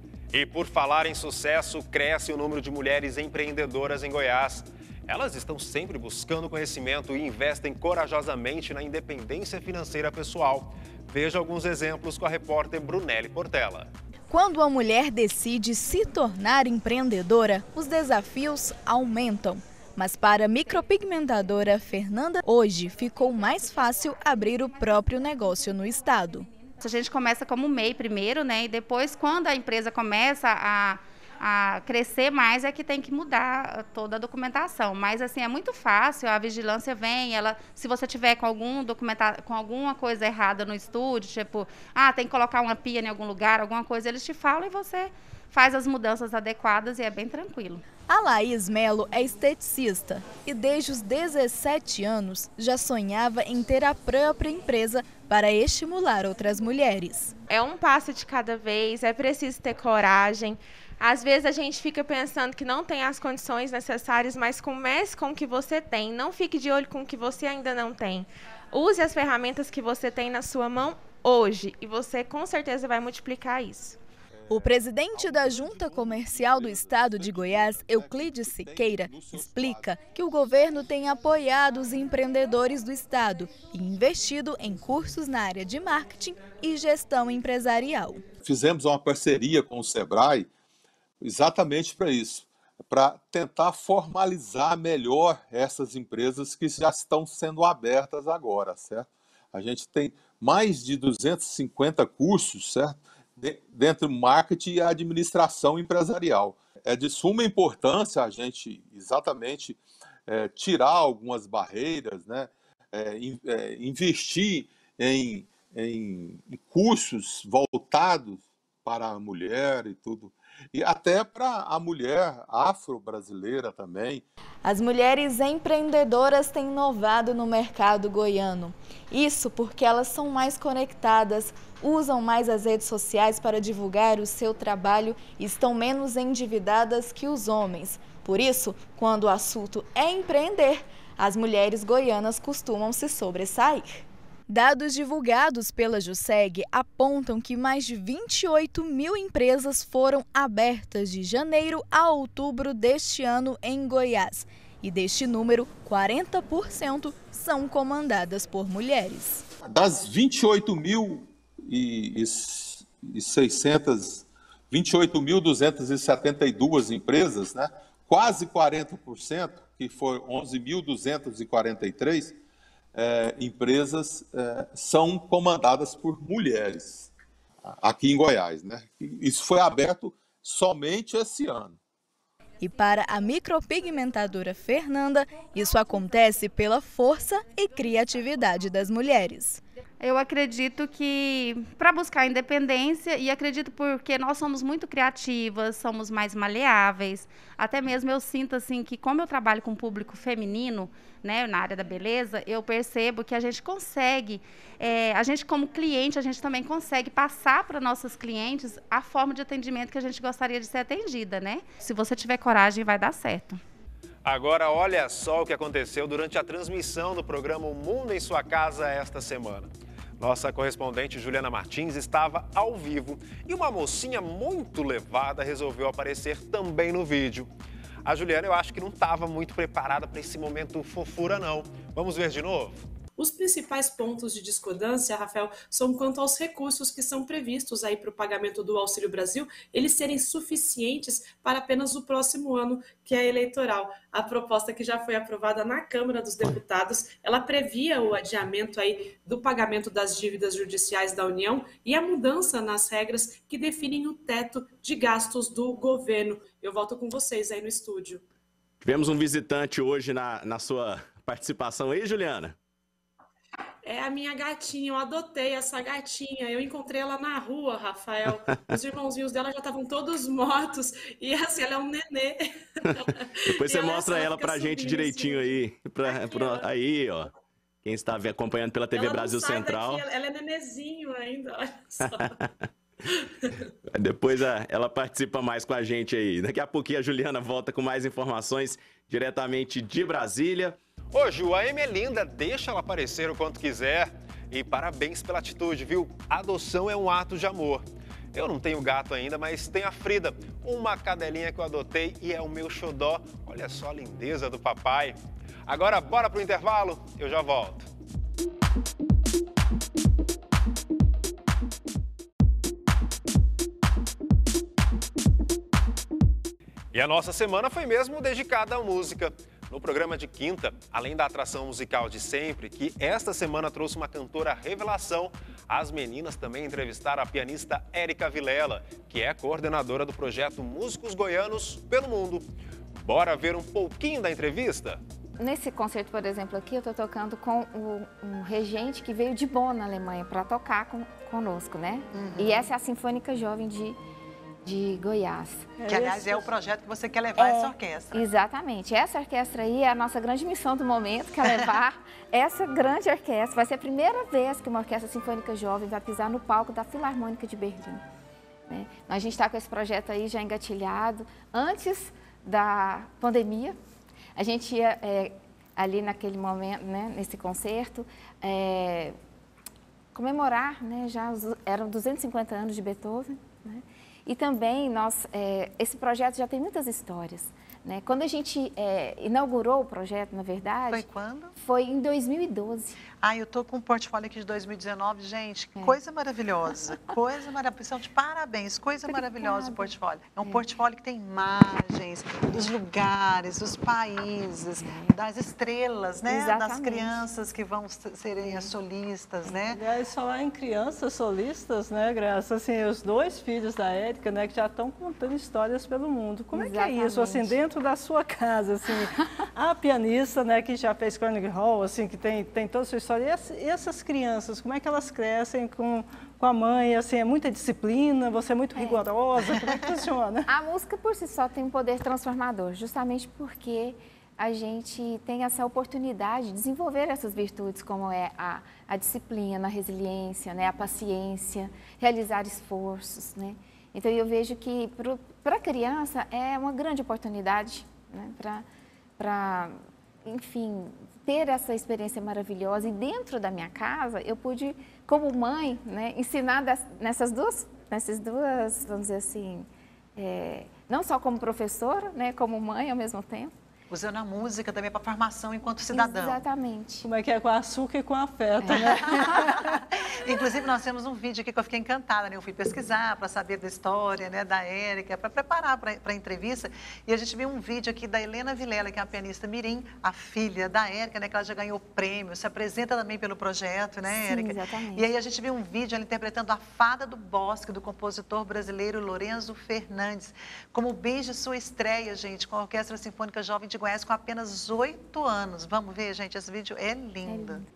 E por falar em sucesso, cresce o número de mulheres empreendedoras em Goiás. Elas estão sempre buscando conhecimento e investem corajosamente na independência financeira pessoal. Veja alguns exemplos com a repórter Brunelli Portela. Quando a mulher decide se tornar empreendedora, os desafios aumentam. Mas para a micropigmentadora Fernanda, hoje ficou mais fácil abrir o próprio negócio no estado. A gente começa como M E I primeiro, né? E depois, quando a empresa começa a, a crescer mais, é que tem que mudar toda a documentação. Mas assim, é muito fácil, a vigilância vem, ela, se você tiver com, algum documenta, com alguma coisa errada no estúdio, tipo, ah, tem que colocar uma pia em algum lugar, alguma coisa, eles te falam e você faz as mudanças adequadas e é bem tranquilo. A Laís Melo é esteticista e desde os dezessete anos já sonhava em ter a própria empresa para estimular outras mulheres. É um passo de cada vez, é preciso ter coragem. Às vezes a gente fica pensando que não tem as condições necessárias, mas comece com o que você tem, não fique de olho com o que você ainda não tem. Use as ferramentas que você tem na sua mão hoje e você com certeza vai multiplicar isso. O presidente da Junta Comercial do Estado de Goiás, Euclides Siqueira, explica que o governo tem apoiado os empreendedores do estado e investido em cursos na área de marketing e gestão empresarial. Fizemos uma parceria com o Sebrae exatamente para isso, para tentar formalizar melhor essas empresas que já estão sendo abertas agora, certo? A gente tem mais de duzentos e cinquenta cursos, certo? Dentro do marketing e administração empresarial. É de suma importância a gente exatamente é, tirar algumas barreiras, né? é, é, investir em em, em cursos voltados para a mulher e tudo. E até para a mulher afro-brasileira também. As mulheres empreendedoras têm inovado no mercado goiano. Isso porque elas são mais conectadas, usam mais as redes sociais para divulgar o seu trabalho e estão menos endividadas que os homens. Por isso, quando o assunto é empreender, as mulheres goianas costumam se sobressair. Dados divulgados pela Juseg apontam que mais de vinte e oito mil empresas foram abertas de janeiro a outubro deste ano em Goiás. E deste número, quarenta por cento são comandadas por mulheres. Das vinte e oito mil e seiscentas, vinte e oito mil duzentas e setenta e duas empresas, né, quase quarenta por cento, que foi onze mil duzentas e quarenta e três, É, empresas é, são comandadas por mulheres aqui em Goiás, né? Isso foi aberto somente esse ano. E para a micropigmentadora Fernanda, isso acontece pela força e criatividade das mulheres. Eu acredito que para buscar independência, e acredito porque nós somos muito criativas, somos mais maleáveis. Até mesmo eu sinto assim que, como eu trabalho com público feminino, né, na área da beleza, eu percebo que a gente consegue, é, a gente como cliente, a gente também consegue passar para nossas clientes a forma de atendimento que a gente gostaria de ser atendida, né? Se você tiver coragem, vai dar certo. Agora, olha só o que aconteceu durante a transmissão do programa O Mundo em Sua Casa esta semana. Nossa correspondente Juliana Martins estava ao vivo e uma mocinha muito levada resolveu aparecer também no vídeo. A Juliana, eu acho que não estava muito preparada para esse momento fofura, não. Vamos ver de novo? Os principais pontos de discordância, Rafael, são quanto aos recursos que são previstos aí para o pagamento do Auxílio Brasil, eles serem suficientes para apenas o próximo ano, que é eleitoral. A proposta que já foi aprovada na Câmara dos Deputados, ela previa o adiamento aí do pagamento das dívidas judiciais da União e a mudança nas regras que definem o teto de gastos do governo. Eu volto com vocês aí no estúdio. Tivemos um visitante hoje na, na sua participação aí, Juliana? É a minha gatinha, eu adotei essa gatinha, eu encontrei ela na rua, Rafael, os irmãozinhos dela já estavam todos mortos, e assim, ela é um nenê. Depois você ela, mostra ela pra gente direitinho aí, pra, pra, aí, ó, quem está acompanhando pela T V ela Brasil não sai Central. Daqui, ela é nenezinho ainda, olha só. Depois ela participa mais com a gente aí. Daqui a pouquinho a Juliana volta com mais informações diretamente de Brasília. Ô, Ju, a Amy é linda, deixa ela aparecer o quanto quiser. E parabéns pela atitude, viu? Adoção é um ato de amor. Eu não tenho gato ainda, mas tenho a Frida, uma cadelinha que eu adotei e é o meu xodó. Olha só a lindeza do papai. Agora, bora pro intervalo? Eu já volto. E a nossa semana foi mesmo dedicada à música. No programa de quinta, além da atração musical de sempre, que esta semana trouxe uma cantora revelação, as meninas também entrevistaram a pianista Érica Vilela, que é coordenadora do projeto Músicos Goianos pelo Mundo. Bora ver um pouquinho da entrevista? Nesse concerto, por exemplo, aqui eu estou tocando com o, um regente que veio de Bonn, na Alemanha, para tocar com, conosco, né? Uhum. E essa é a Sinfônica Jovem de... de Goiás. Que, aliás, é o projeto que você quer levar é, essa orquestra. Exatamente. Essa orquestra aí é a nossa grande missão do momento, que é levar essa grande orquestra. Vai ser a primeira vez que uma orquestra sinfônica jovem vai pisar no palco da Filarmônica de Berlim. Né? A gente está com esse projeto aí já engatilhado. Antes da pandemia, a gente ia é, ali naquele momento, né, nesse concerto, é, comemorar, né, já os, eram duzentos e cinquenta anos de Beethoven, né? E também, nós, é, esse projeto já tem muitas histórias. Né? Quando a gente é, inaugurou o projeto, na verdade... Foi quando? Foi em dois mil e doze. Ah, eu estou com um portfólio aqui de dois mil e dezenove, gente, é. coisa maravilhosa, coisa maravilhosa, de parabéns, coisa Obrigada. maravilhosa o portfólio. É um é. portfólio que tem imagens dos lugares, dos países, é. das estrelas, né? Exatamente. Das crianças que vão serem as solistas, né? Aliás, falar em crianças solistas, né, Graça? Assim, os dois filhos da Érica, né, que já estão contando histórias pelo mundo. Como Exatamente. é que é isso? Assim, dentro dentro da sua casa, assim. A pianista, né, que já fez Carnegie Hall, assim, que tem, tem toda a sua história. E essas crianças, como é que elas crescem com, com a mãe, assim, é muita disciplina, você é muito rigorosa, como é que funciona? A música por si só tem um poder transformador, justamente porque a gente tem essa oportunidade de desenvolver essas virtudes, como é a, a disciplina, a resiliência, né, a paciência, realizar esforços, né? Então, eu vejo que para a criança é uma grande oportunidade, né, para, enfim, ter essa experiência maravilhosa. E dentro da minha casa, eu pude, como mãe, né, ensinar das, nessas, duas, nessas duas, vamos dizer assim, é, não só como professora, né, como mãe ao mesmo tempo. Usando a música também para formação enquanto cidadão. Exatamente. Como é que é com açúcar e com afeto, é. né? Inclusive, nós temos um vídeo aqui que eu fiquei encantada, né? Eu fui pesquisar para saber da história, né, da Érica, para preparar para a entrevista. E a gente viu um vídeo aqui da Helena Vilela, que é a pianista mirim, a filha da Érica, né, que ela já ganhou prêmio, se apresenta também pelo projeto, né, Érica? Sim, exatamente. E aí a gente viu um vídeo ela interpretando a Fada do Bosque, do compositor brasileiro Lorenzo Fernandes, como beijo de sua estreia, gente, com a Orquestra Sinfônica Jovem de Goiás, com apenas oito anos. Vamos ver, gente, esse vídeo é lindo. É lindo.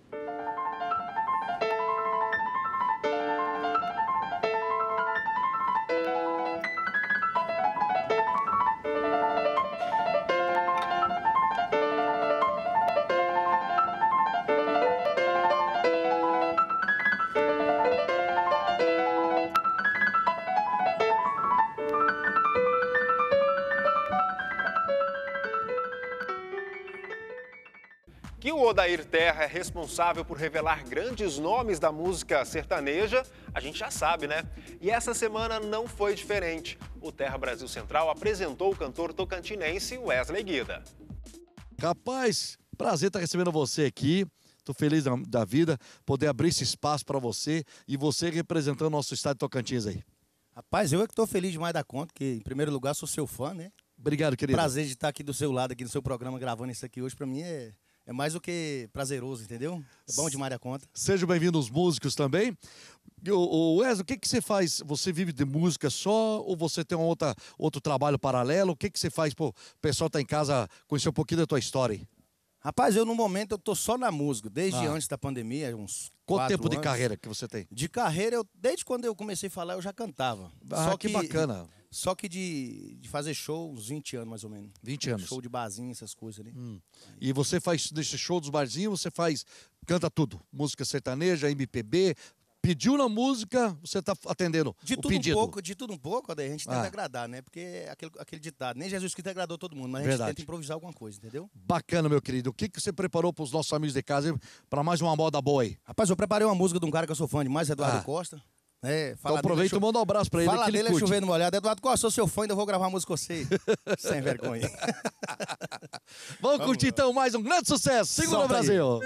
Que o Odair Terra é responsável por revelar grandes nomes da música sertaneja, a gente já sabe, né? E essa semana não foi diferente. O Terra Brasil Central apresentou o cantor tocantinense Wesley Guida. Rapaz, prazer estar recebendo você aqui. Estou feliz da, da vida, poder abrir esse espaço para você e você representando o nosso estado de Tocantins aí. Rapaz, eu é que estou feliz demais da conta, que em primeiro lugar sou seu fã, né? Obrigado, querido. Prazer de estar aqui do seu lado, aqui no seu programa, gravando isso aqui hoje, para mim é... É mais do que prazeroso, entendeu? É bom demais a conta. Sejam bem-vindos os músicos também. O Wesley, o que, que você faz? Você vive de música só ou você tem um outra, outro trabalho paralelo? O que, que você faz para o pessoal estar tá em casa conhecer um pouquinho da tua história aí? Rapaz, eu no momento eu tô só na música, desde ah. antes da pandemia, uns Quanto tempo anos. de carreira que você tem? De carreira, eu, desde quando eu comecei a falar, eu já cantava. Ah, só que, que bacana. Só que de, de fazer show, uns vinte anos mais ou menos. vinte anos. Show de barzinho, essas coisas ali. Hum. E você faz, nesse show dos barzinhos, você faz, canta tudo. Música sertaneja, M P B. Pediu na música, você está atendendo de o tudo pedido. Um pouco, de tudo um pouco, a gente tenta ah. agradar, né? Porque é aquele, aquele ditado, nem Jesus Cristo agradou todo mundo, mas a Verdade. gente tenta improvisar alguma coisa, entendeu? Bacana, meu querido. O que, que você preparou para os nossos amigos de casa para mais uma moda boa aí? Rapaz, eu preparei uma música de um cara que eu sou fã demais, Eduardo ah. Costa. É, então aproveita e manda um abraço pra ele. Fala que dele, ele é chovendo molhado. Eduardo Costa, sou seu fã, ainda vou gravar uma música com você. Sem vergonha. Vamos, Vamos curtir lá. Então mais um grande sucesso. Segura o Brasil.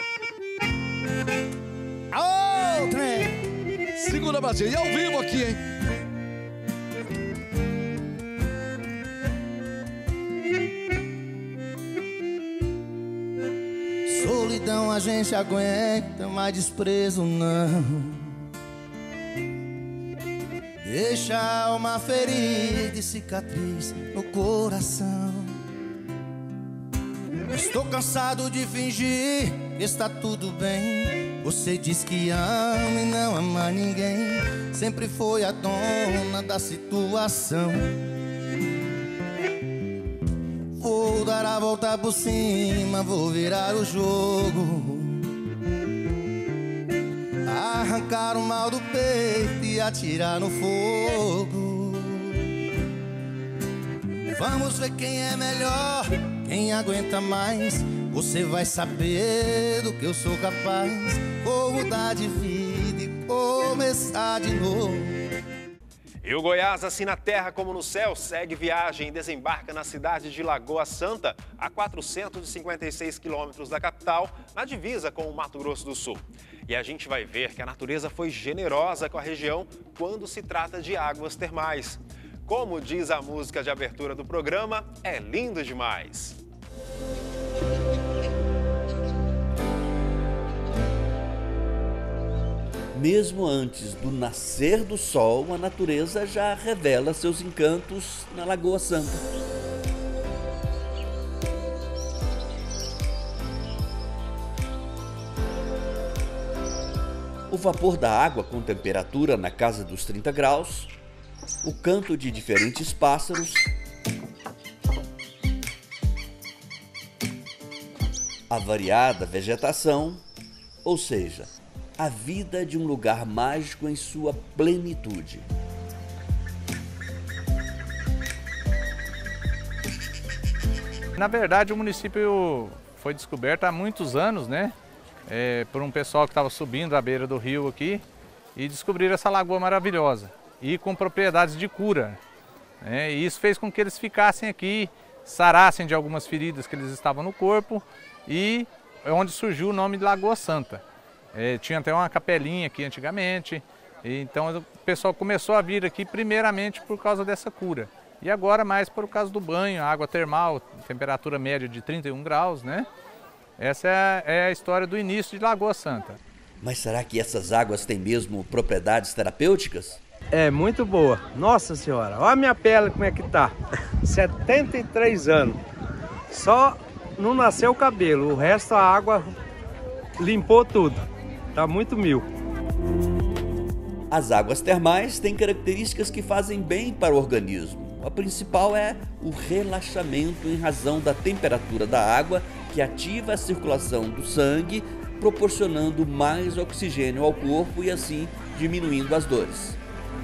Aô, trem! Segura Brasil. E ao vivo aqui, hein? Solidão a gente aguenta, mas desprezo não. Deixa a alma ferida e cicatriz no coração. Estou cansado de fingir que está tudo bem. Você diz que ama e não ama ninguém. Sempre foi a dona da situação. Vou dar a volta por cima, vou virar o jogo. Arrancar o mal do peito e atirar no fogo. Vamos ver quem é melhor, quem aguenta mais. Você vai saber do que eu sou capaz. Vou mudar de vida e começar de novo. E o Goiás, assim na terra como no céu, segue viagem e desembarca na cidade de Lagoa Santa, a quatrocentos e cinquenta e seis quilômetros da capital, na divisa com o Mato Grosso do Sul. E a gente vai ver que a natureza foi generosa com a região quando se trata de águas termais. Como diz a música de abertura do programa, é lindo demais. Mesmo antes do nascer do sol, a natureza já revela seus encantos na Lagoa Santa. o vapor da água com temperatura na casa dos trinta graus, o canto de diferentes pássaros, a variada vegetação, ou seja, a vida de um lugar mágico em sua plenitude. Na verdade, o município foi descoberto há muitos anos, né? É, por um pessoal que estava subindo à beira do rio aqui e descobriram essa lagoa maravilhosa e com propriedades de cura. Né? E isso fez com que eles ficassem aqui, sarassem de algumas feridas que eles estavam no corpo e é onde surgiu o nome de Lagoa Santa. É, tinha até uma capelinha aqui antigamente, e então o pessoal começou a vir aqui primeiramente por causa dessa cura. E agora mais por causa do banho, água termal, temperatura média de trinta e um graus, né? Essa é, é a história do início de Lagoa Santa. Mas será que essas águas têm mesmo propriedades terapêuticas? É muito boa. Nossa Senhora, olha a minha pele como é que tá. setenta e três anos. Só não nasceu o cabelo, o resto a água limpou tudo. Tá muito mil. As águas termais têm características que fazem bem para o organismo. A principal é o relaxamento em razão da temperatura da água, que ativa a circulação do sangue, proporcionando mais oxigênio ao corpo e assim diminuindo as dores.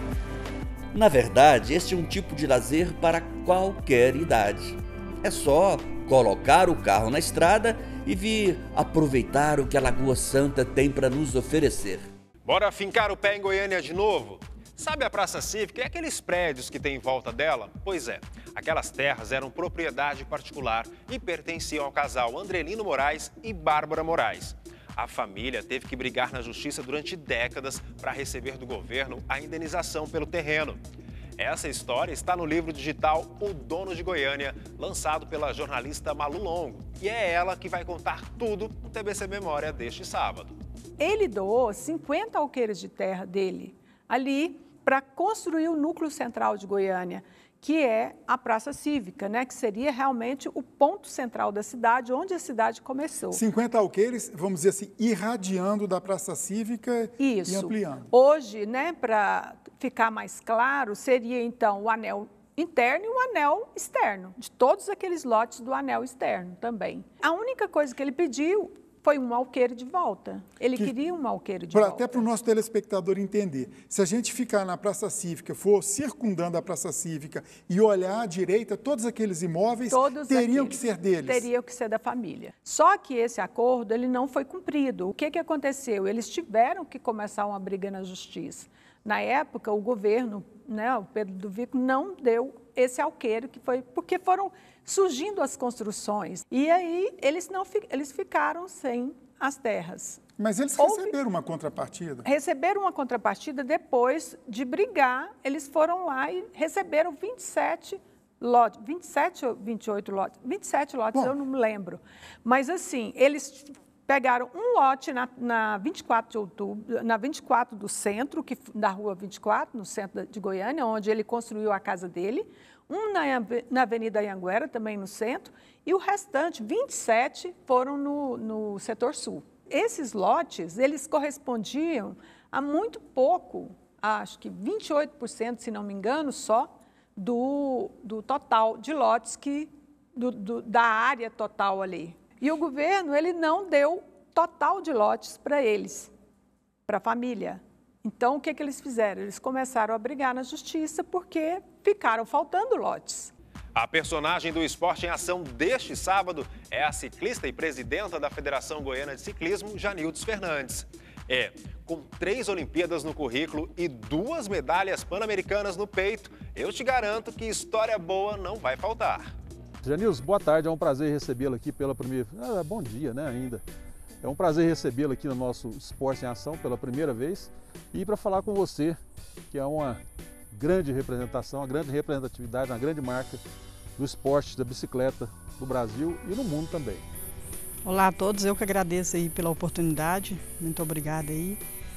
Na verdade, este é um tipo de lazer para qualquer idade. É só colocar o carro na estrada e vir aproveitar o que a Lagoa Santa tem para nos oferecer. Bora fincar o pé em Goiânia de novo? Sabe a Praça Cívica e aqueles prédios que tem em volta dela? Pois é, aquelas terras eram propriedade particular e pertenciam ao casal Andrelino Moraes e Bárbara Moraes. A família teve que brigar na justiça durante décadas para receber do governo a indenização pelo terreno. Essa história está no livro digital O Dono de Goiânia, lançado pela jornalista Malu Longo. E é ela que vai contar tudo no T B C Memória deste sábado. Ele doou cinquenta alqueires de terra dele ali para construir o núcleo central de Goiânia, que é a Praça Cívica, né? Que seria realmente o ponto central da cidade, onde a cidade começou. cinquenta alqueires, vamos dizer assim, irradiando da Praça Cívica Isso. e ampliando. Hoje, né, para ficar mais claro, seria então o anel interno e o anel externo, de todos aqueles lotes do anel externo também. A única coisa que ele pediu foi um alqueire de volta. Ele que, queria um alqueire de pra, volta. Até para o nosso telespectador entender, se a gente ficar na Praça Cívica, for circundando a Praça Cívica e olhar à direita, todos aqueles imóveis todos teriam aqueles, que ser deles. Teriam que ser da família. Só que esse acordo ele não foi cumprido. O que, que aconteceu? Eles tiveram que começar uma briga na justiça. Na época, o governo, né, o Pedro do Vico, não deu esse alqueire, que foi porque foram surgindo as construções. E aí eles, não, eles ficaram sem as terras. Mas eles Houve, receberam uma contrapartida? Receberam uma contrapartida depois de brigar. Eles foram lá e receberam vinte e sete lotes, vinte e sete ou vinte e oito lotes? vinte e sete lotes, Bom. eu não me lembro. Mas assim, eles pegaram um lote na, na vinte e quatro de outubro, na vinte e quatro do centro, que, da rua vinte e quatro, no centro de Goiânia, onde ele construiu a casa dele, um na, na Avenida Anhanguera, também no centro, e o restante, vinte e sete, foram no, no setor sul. Esses lotes, eles correspondiam a muito pouco, acho que vinte e oito por cento, se não me engano, só, do, do total de lotes, que, do, do, da área total ali. E o governo, ele não deu total de lotes para eles, para a família. Então, o que, que eles fizeram? Eles começaram a brigar na justiça porque ficaram faltando lotes. A personagem do Esporte em Ação deste sábado é a ciclista e presidenta da Federação Goiana de Ciclismo, Janildes Fernandes. É, com três Olimpíadas no currículo e duas medalhas pan-americanas no peito, eu te garanto que história boa não vai faltar. Janildes, boa tarde, é um prazer recebê-lo aqui pela primeira... Ah, bom dia, né, ainda. É um prazer recebê-lo aqui no nosso Esporte em Ação pela primeira vez e para falar com você, que é uma grande representação, uma grande representatividade, uma grande marca do esporte da bicicleta do Brasil e no mundo também. Olá a todos, eu que agradeço aí pela oportunidade, muito obrigada aí.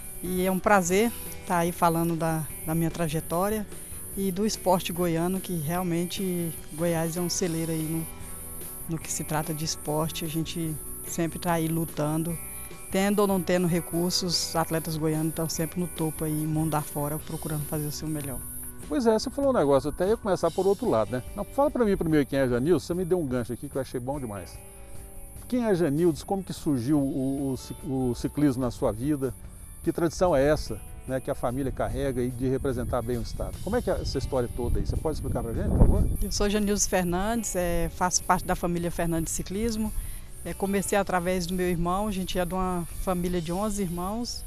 E é um prazer estar aí falando da, da minha trajetória e do esporte goiano, que realmente Goiás é um celeiro aí no, no que se trata de esporte. A gente sempre está aí lutando tendo ou não tendo recursos, os atletas goianos estão sempre no topo aí, mundo afora, procurando fazer o seu melhor. Pois é, você falou um negócio, eu até ia começar por outro lado, né? Não, fala para mim primeiro quem é Janilson, você me deu um gancho aqui que eu achei bom demais. Quem é Janilson, como que surgiu o, o, o ciclismo na sua vida, que tradição é essa, né, que a família carrega e de representar bem o estado? Como é que é essa história toda aí? Você pode explicar para a gente, por favor? Eu sou Janilson Fernandes, é, faço parte da família Fernandes Ciclismo. É, comecei através do meu irmão, a gente é de uma família de onze irmãos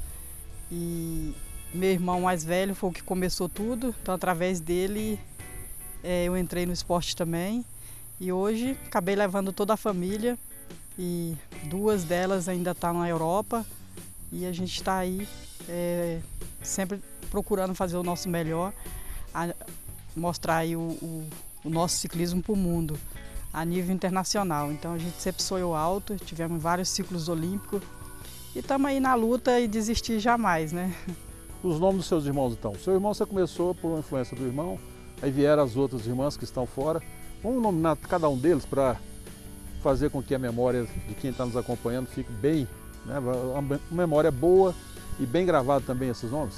e meu irmão mais velho foi o que começou tudo, então através dele é, eu entrei no esporte também e hoje acabei levando toda a família e duas delas ainda estão na Europa e a gente está aí é, sempre procurando fazer o nosso melhor, a, mostrar aí o, o, o nosso ciclismo para o mundo a nível internacional. Então a gente sempre sonhou alto, tivemos vários ciclos olímpicos e estamos aí na luta e desistir jamais, né? Os nomes dos seus irmãos então. Seu irmão você começou por uma influência do irmão, aí vieram as outras irmãs que estão fora. Vamos nominar cada um deles para fazer com que a memória de quem está nos acompanhando fique bem, né? Uma memória boa e bem gravada também esses nomes.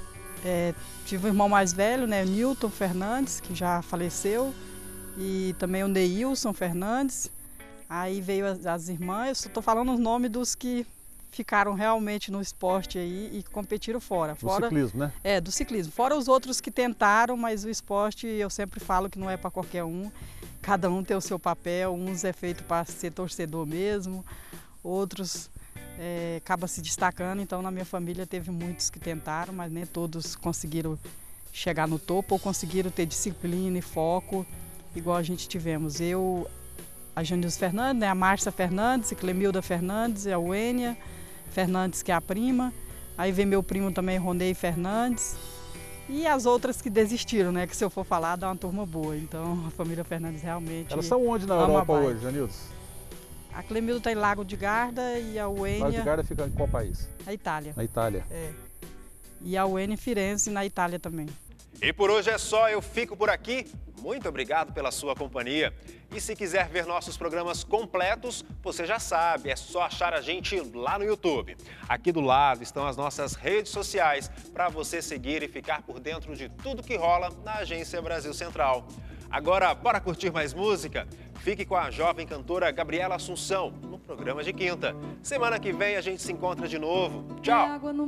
É, tive um irmão mais velho, né, Newton Fernandes, que já faleceu, e também o Neilson Fernandes. Aí veio as, as irmãs, eu estou falando os nomes dos que ficaram realmente no esporte aí e competiram fora. Do fora ciclismo, né? É, do ciclismo. Fora os outros que tentaram, mas o esporte eu sempre falo que não é para qualquer um. Cada um tem o seu papel, uns é feito para ser torcedor mesmo, outros é, acaba se destacando. Então na minha família teve muitos que tentaram, mas nem todos conseguiram chegar no topo ou conseguiram ter disciplina e foco igual a gente tivemos. Eu, a Janilson Fernandes, né, a Márcia Fernandes, a Clemilda Fernandes, a Uênia Fernandes, que é a prima. Aí vem meu primo também, Ronei Fernandes. E as outras que desistiram, né? Que se eu for falar, dá uma turma boa. Então, a família Fernandes realmente... Elas são onde na Europa hoje, Janilson? A Clemilda está em Lago de Garda e a Uênia... Lago de Garda fica em qual país? Na Itália. Na Itália. É. E a Uênia Firenze, na Itália também. E por hoje é só, eu fico por aqui. Muito obrigado pela sua companhia. E se quiser ver nossos programas completos, você já sabe, é só achar a gente lá no YouTube. Aqui do lado estão as nossas redes sociais para você seguir e ficar por dentro de tudo que rola na Agência Brasil Central. Agora, bora curtir mais música? Fique com a jovem cantora Gabriela Assunção no programa de quinta. Semana que vem a gente se encontra de novo. Tchau! É água no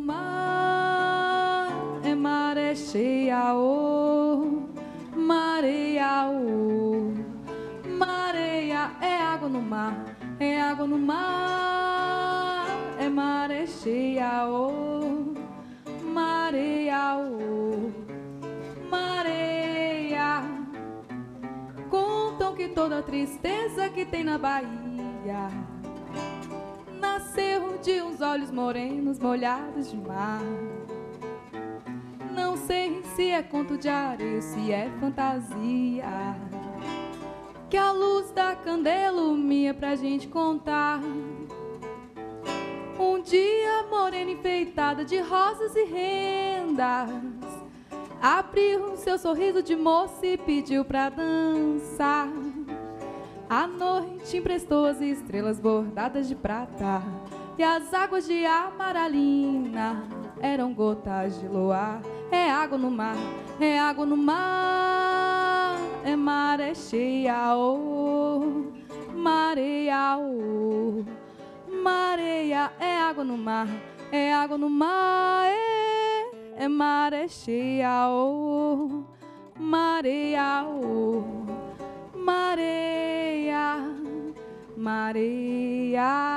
mar, é maré cheia, oh, mareia, oh, mareia, é água no mar, é água no mar, é maré cheia, oh, mareia, oh, mareia. Contam que toda tristeza que tem na Bahia nasceu de uns olhos morenos molhados de mar. Não sei se é conto de areia, se é fantasia, que a luz da candela ilumina pra gente contar. Um dia morena enfeitada de rosas e rendas abriu seu sorriso de moça e pediu pra dançar. A noite emprestou as estrelas bordadas de prata e as águas de amaralina eram gotas de luar. É água no mar, é água no mar, é maré cheia, oh, mareia, oh, mareia, é água no mar, é água no mar, é, é maré cheia, oh, mareia, oh, mareia, mareia.